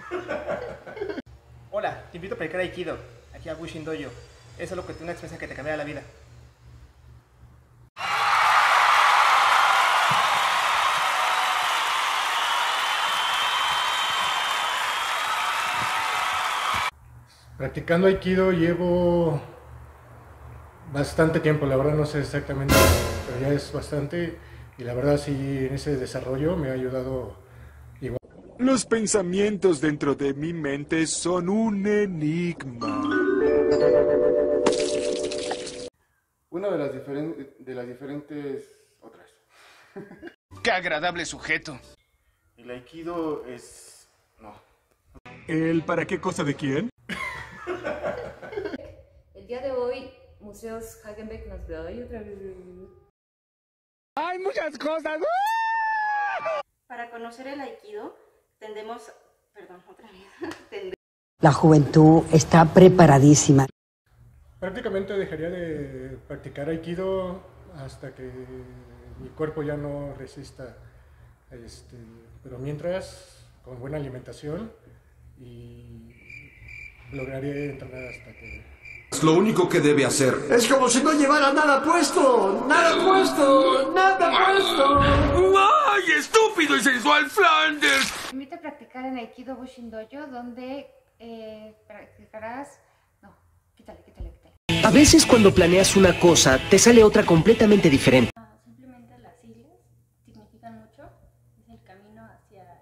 Hola, te invito a practicar Aikido, aquí a Bushin Dojo. Es solo una experiencia que te cambiará la vida. Practicando Aikido llevo bastante tiempo, la verdad no sé exactamente, pero ya es bastante y la verdad sí en ese desarrollo me ha ayudado igual. Los pensamientos dentro de mi mente son un enigma. Una de las diferentes otras. ¡Qué agradable sujeto! El Aikido es... no. ¿El para qué cosa de quién? El día de hoy, Museos Hagenbeck nos da otra vez. ¡Hay muchas cosas! Para conocer el Aikido, La juventud está preparadísima. Prácticamente dejaría de practicar Aikido hasta que mi cuerpo ya no resista, pero mientras con buena alimentación y lograré entrenar hasta que... Lo único que debe hacer Es como si no llevara nada puesto, nada puesto, nada puesto. ¡Ay, estúpido y sensual Flanders! Te invito a practicar en Aikido Bushin Dojo, donde practicarás... No, quítale. A veces cuando planeas una cosa, te sale otra completamente diferente. Simplemente las siglas significan mucho. Es el camino hacia...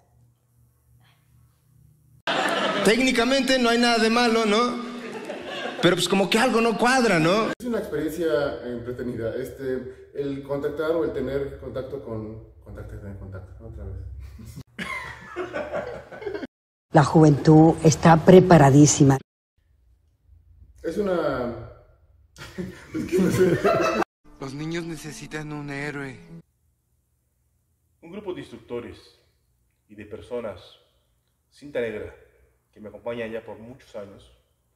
Técnicamente no hay nada de malo, ¿no? Pero pues como que algo no cuadra, ¿no? Es una experiencia entretenida, el contactar o el tener contacto otra vez. La juventud está preparadísima. Es una... es que no sé. Los niños necesitan un héroe. Un grupo de instructores y de personas, cinta negra, que me acompañan ya por muchos años,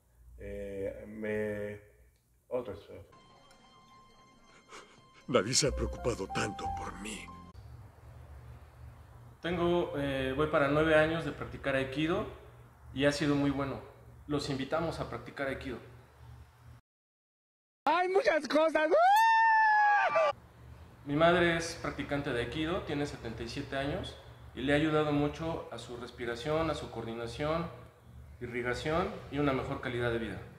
Nadie se ha preocupado tanto por mí. Voy para 9 años de practicar Aikido y ha sido muy bueno. Los invitamos a practicar Aikido. ¡Hay muchas cosas! Mi madre es practicante de Aikido, tiene 77 años y le ha ayudado mucho a su respiración, a su coordinación, irrigación y una mejor calidad de vida.